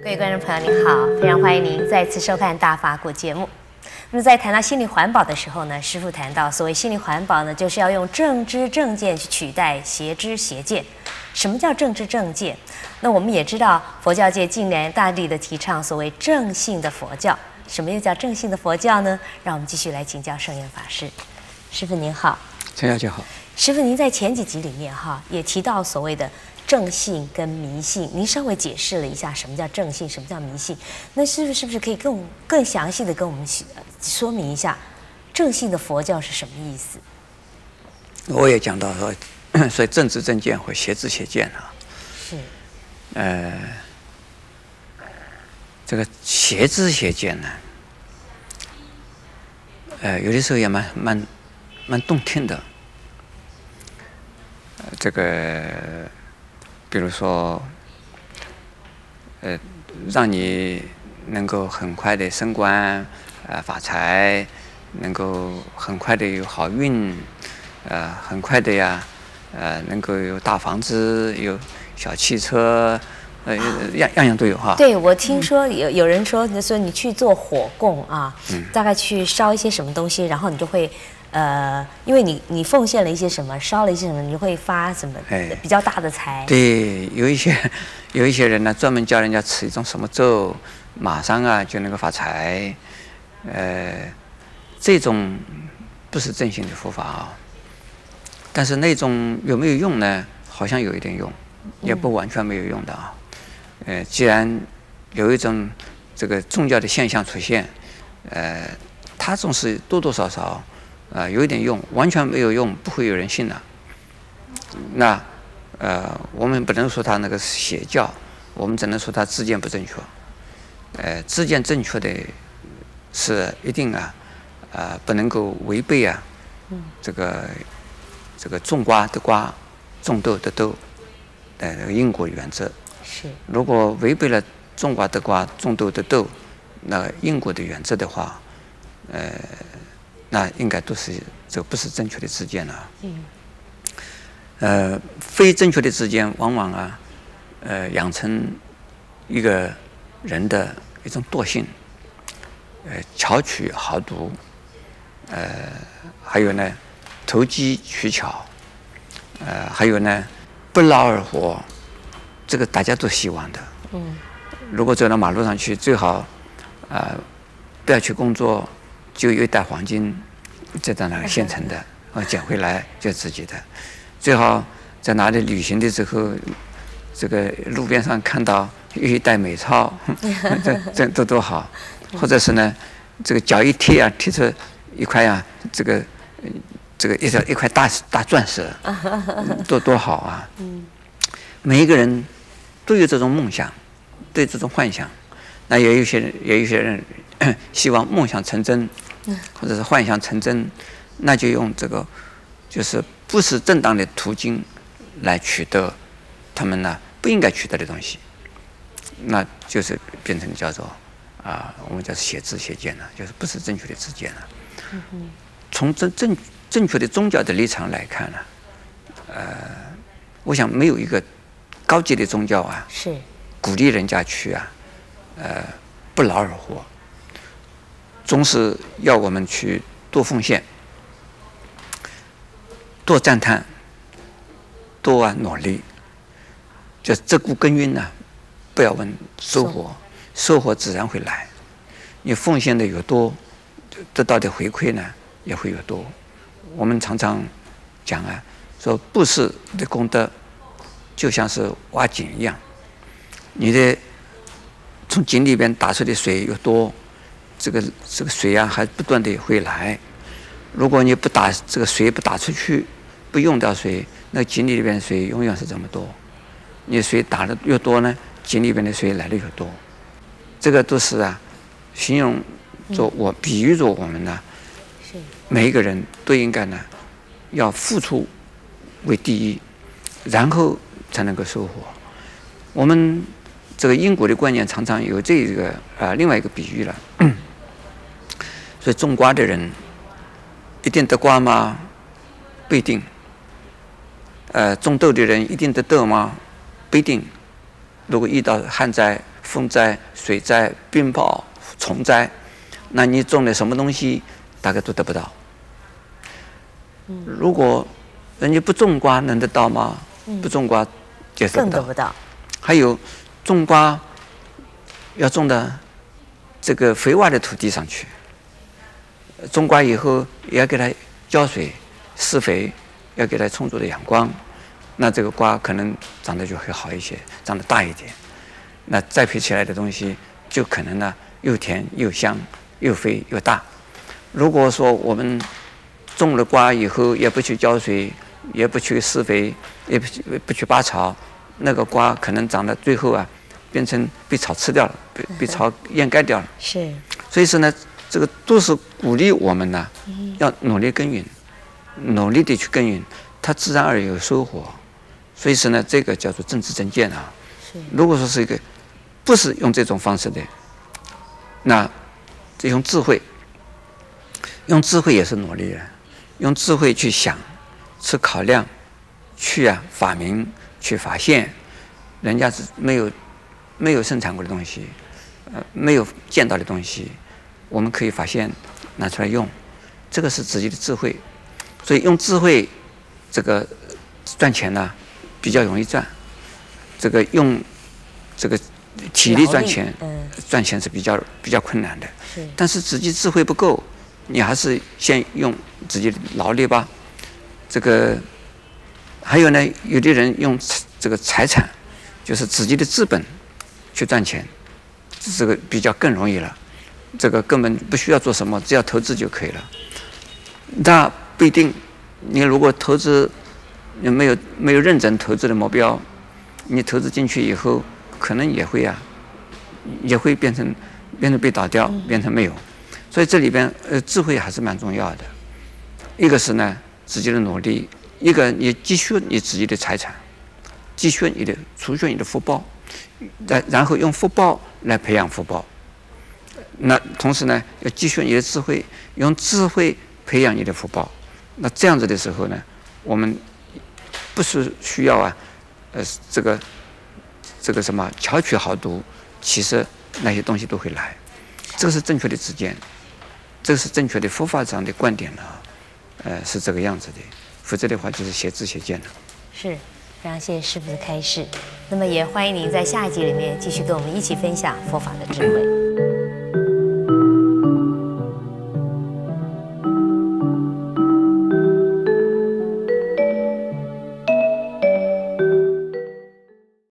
各位观众朋友，您好，非常欢迎您再次收看《大法古》节目。那么在谈到心理环保的时候呢，师父谈到，所谓心理环保呢，就是要用正知正见去取代邪知邪见。什么叫正知正见？那我们也知道，佛教界近年大力的提倡所谓正信的佛教。什么又叫正信的佛教呢？让我们继续来请教圣严法师。师父您好。 陈小姐好。 师父您在前几集里面也提到所谓的正信跟迷信，您稍微解释了一下什么叫正信，什么叫迷信。那是不是可以更详细的跟我们说明一下正信的佛教是什么意思？ 我也讲到说，所以正知正见或邪知邪见啊。 是。 这个邪知邪见呢，有的时候也蛮动听的。这个，比如说，让你能够很快的升官，发财，能够很快的有好运，很快的呀，能够有大房子，有小汽车，样样都有哈。 对，我听说有人说你去做火供啊，大概去烧一些什么东西，然后你就会。因为你奉献了一些什么，烧了一些什么，你就会发什么比较大的财。 对，有一些人呢，专门教人家吃一种什么咒，马上啊就能够发财。这种不是正信的佛法啊。但是那种有没有用呢？好像有一点用，也不完全没有用的啊。既然有一种这个宗教的现象出现，它总是多多少少。有一点用，完全没有用，不会有人信的。那我们不能说他那个是邪教，我们只能说他知见不正确。知见正确的是一定不能够违背这个种瓜得瓜，种豆得豆的因果原则。 是。如果违背了种瓜得瓜，种豆得豆那因果的原则的话，那应该都是这不是正确的知见了。非正确的知见往往养成一个人的一种惰性，巧取豪夺，还有呢投机取巧，还有呢不劳而获，这个大家都希望的。如果走到马路上去，最好不要去工作。就有一袋黄金，在那现成的，捡回来就自己的。最好在哪里旅行的时候，这个路边上看到有一袋美钞，这多好。或者是呢，这个脚一贴贴出一块这个一块大钻石，多好啊！每一个人都有这种梦想，对这种幻想。那也有些人希望梦想成真。或者是幻想成真，那就用这个，就是不是正当的途径来取得他们呢不应该取得的东西，那就是变成叫做我们叫邪知邪见了，就是不是正确的知见了。从正确的宗教的立场来看呢，我想没有一个高级的宗教是鼓励人家去不劳而获。总是要我们去多奉献、多赞叹、多努力，就这股耕耘呢，不要问收获，收获自然会来。你奉献的越多，得到的回馈呢也会越多。我们常常讲说布施的功德就像是挖井一样，你的从井里边打出的水越多。这个水还不断的会来。如果你不打这个水不打出去，不用掉水，那井里边水永远是这么多。你水打的越多呢，井里边的水来的越多。这个都是形容着比喻着我们呢，每一个人都应该呢，要付出为第一，然后才能够收获。我们这个因果的观念常常有这个另外一个比喻了。所以种瓜的人一定得瓜吗？不一定。种豆的人一定得豆吗？不一定。如果遇到旱灾， 风灾、水灾、冰雹、虫灾，那你种的什么东西大概都得不到。如果人家不种瓜能得到吗？不种瓜也更得不到。 还有种瓜要种到这个肥沃的土地上去，种瓜以后也要给它浇水、施肥，要给它充足的阳光，那这个瓜可能长得就会好一些，长得大一点。那栽培起来的东西就可能呢又甜又香又肥又大。如果说我们种了瓜以后也不去浇水，也不去施肥，也不去拔草，那个瓜可能长到最后啊，变成被草吃掉了，被草掩盖掉了。 是。 所以说呢，这个都是鼓励我们呢，要努力耕耘，努力的去耕耘，它自然而然有收获。所以说呢，这个叫做正知正见啊。如果说是一个不是用这种方式的，那用智慧，用智慧也是努力的，用智慧去想，去考量，去发明，去发现，人家是没有生产过的东西，没有见到的东西，我们可以发现，拿出来用，这个是自己的智慧。所以用智慧，这个赚钱呢比较容易赚。这个用这个体力赚钱，赚钱是比较困难的。但是自己智慧不够，你还是先用自己的劳力吧。这个还有呢，有的人用这个财产，就是自己的资本去赚钱，这个比较更容易了。这个根本不需要做什么，只要投资就可以了。那不一定，你如果投资没有认真投资的目标，你投资进去以后，可能也会变成被倒掉，变成没有。所以这里边智慧还是蛮重要的。一个是呢自己的努力，一个你积蓄你自己的财产，积蓄你的储蓄你的福报，然后用福报来培养福报。那同时呢要积蓄你的智慧，用智慧培养你的福报。那这样子的时候呢，我们不是需要这个什么巧取豪夺，其实那些东西都会来。这个是正确的知见，这个是正确的佛法上的观点了，是这个样子的。否则的话就是邪知邪见了。 是，非常谢谢师父的开示。那么也欢迎您在下一集里面继续跟我们一起分享佛法的智慧。